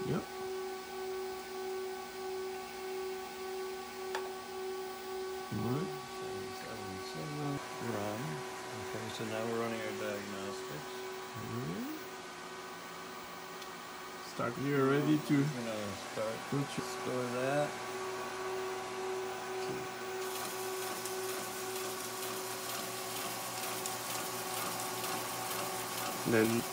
Yep. Alright. 777. Run. Okay, so now we're running our diagnostics. Start here, ready to Store that. Then